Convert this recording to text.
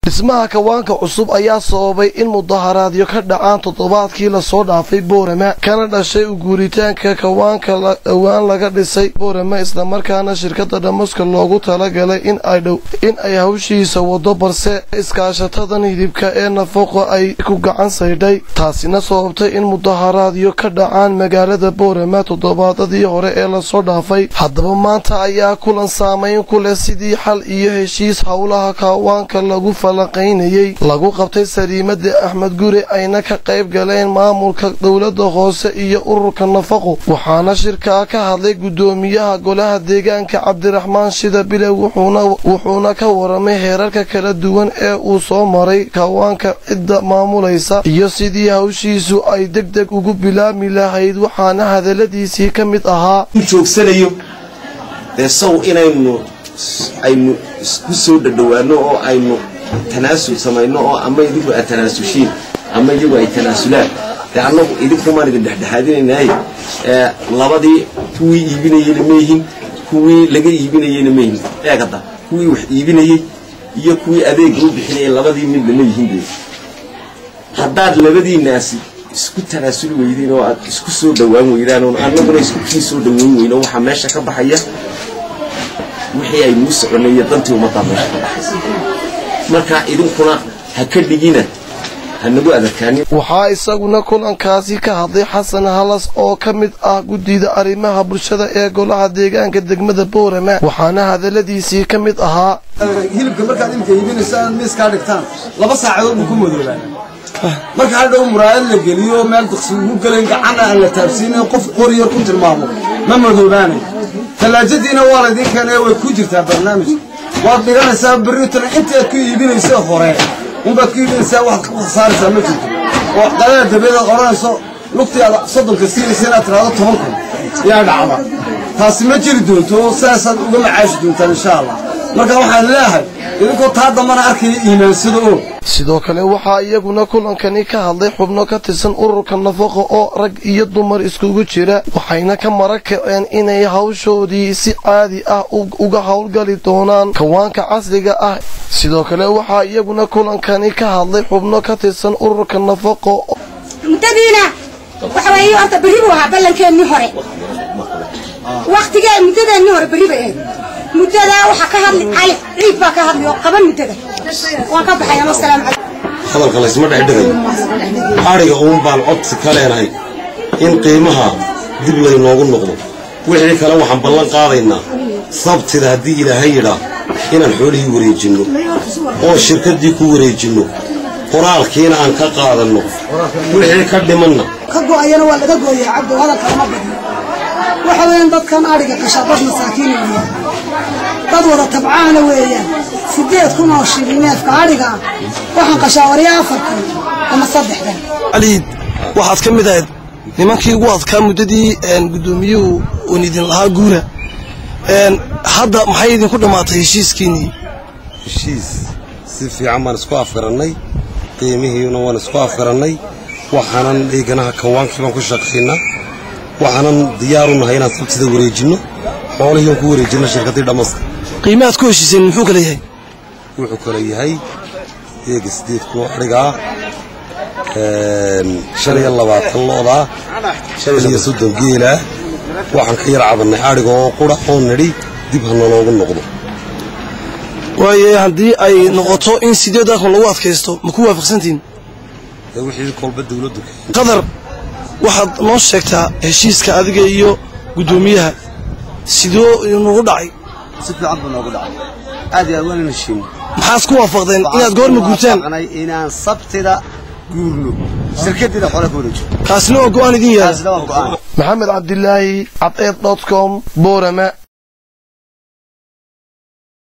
dhismaha kawaanka cusub ayaa sababay in mudaharaadyo ka dhacaan toddobaadkii la soo dhaafay Boorama kana dhashay u guuritaanka kawaanka dhawaan laga dhisay Boorama isla markaana shirkadda Damaska loogu talagalay in ay hawshiisa wado balse iskaashatadan hidibka ee nafaqo ay ku gacan saydhay taasina sababtay in mudaharaadyo ka dhacaan magaalada Boorama toddobaadadii hore ee la soo dhaafay haddaba maanta ayaa kulan saameyn ku leh sidii xal iyo heshiis hawlaha kawaanka lagu falaqaynayay lagu qabtay Sariimada Axmed Gure ayna ka qayb galeen maamulka dawladda hoose iyo ururka nafaqo waxaana shirka ka hadlay gudoomiyaha golaha deegaanka Cabdiraxmaan Shida Bilow wuxuuna ka waramay heerarka kala duwan ee uu soo maray kawaanka cidda maamulaysa iyo sidii hawshiisu ay degdeg ugu bilaami lahayd waxaana hadaladiisii ka mid ahaa joogsanayo saw inaynu isku soo dhadhawaano oo aynu tanaasul samayno oo ama idinku ay tanaasushiin ama iyagu ay tanaasulaan annagu idinku maan idin dhexdhexaadinaynay labadii kuwii iibinayayna meehin kuwii laga iibinayayna meehin eegada kuwii wax iibinayay iyo kuwii adeeg u bixinayay labadii mid lama yihiin haddaad labadii naasi isku tanaasul weydeen oo aad isku soo dhawaan weydaan oo annaguna isku soo dhaweyn weyno waxa meesha ka baxaya wixii ay nuu soconayeen dantii ummadda meesha ka baxaysa marka idinkuna ha ka dhigina hanagu adakaani waxaa isaguna kulankaasi ka hadlay Xasan Halas oo ka mid ah guddiga arrimaha bulshada ee golaha deegaanka degmada Boorama waxaana hadaladiisii ka mid ahaa hilibka markaad imka iibinaysaan miiska dhigtaan 2 saacadood ku madoobaan marka hal dhow muraayad la geliyo meel daqsi ugu galeen gacan aan la taabsiinin qof qoriyo ku tilmaamo ma madoobaan talaajadiina waa la idin keenay way ku jirtaa barnaamij waad dhiganaysaa bariitana inta ku iibinaysa hore baad ku iibinaysaa wax khasaaraysa ma jirto oo qadaad dabeeda qoranayso lugtiyaada soddonka siinaysa inaad tiraado 10 yaa dhacda taasi ma jiri doonto saasaad uga macaashi doontaan insha Allah marka waxaan leeyahay idinkoo taa dambana arkay iimaansado sidoo kale waxaa iyaguna kulankani ka hadlay xubno ka tirsan ururka nafaqo oo rag iyo dumar iskugu jira waxayna ka marakaceen inay hawshoodii si caadi ah uga hawlgali doonaan kawaanka casriga ah sidoo kale waxaa iyaguna kulankani ka hadlay xubno ka tirsan ururka nafaqo mudadiina waxa weeye horta bari buu ahaa ballankeenii hore waqtiga mudadeenii hore bari bay mudada waxa ka hadli cali ciid baa ka hadliyo qaban mudada waan ka baxay assalaamu calaykum hadalka la isma dhexdhigay ariga baan codsi ka leenahay in qiimaha dib lay noogu noqdo wixii kale waxaan ballan qaadaynaa sabtida haddii ilaahay yidhaa inaan xoolihii wareejinno oo shirkaddii ku wareejinno qoraalkiina aan ka qaadanno wixii ka dhimanna ka go'ayana waa laga gooyaa cabdo hadalka ma badno waxa weeyaan dadkan ariga qasha dad masaakiin ah dad wada tabcaana weeyaan 8 kun oo shilin neefka ariga waxaan qashaawariyaa 4 ama 3 Ali waxaad ka mid ahayd nimankii ugu adkaa muddadii gudoomiyuhu oo idin lahaa guura hadda maxay idin ku dhamaatay heshiiskiinii heshiis si fiican baan isku afgaranay qiimihiina waan isku afgaranay waxaanan dhiganaha kawaankii baan ku shaqaynaa waxaanan diyaar u nahay inaan sabtida wareejino xoolihii ku wareejino shirkadii Damaska qiimaad ku heshiiseen muxuu kala yahay wuxuu kala yahay eega 8 kun ariga 25 looda 30 geela waxaan ka yar cabanay ariga oo qura oo nari dib hanoogu noqdo waaye haddii ay noqoto in 8 kun lagu adkaysto ma ku waafaqsantiin wixii kolba dawladdu qadar waxaad noo sheegtaa heshiiska adiga iyo gudoomiyaha sidoo inuu dhacay si fiican buu noogu dhacay aad iyo waan heshiin maxaad ku waafaqdeen inaad goorma guurtaan inaan sabtida guurno shirkadda xoolo ku wareejiyo kaasna oo go'aan idin yahay maxamed cabdillaahi abed.com Boorama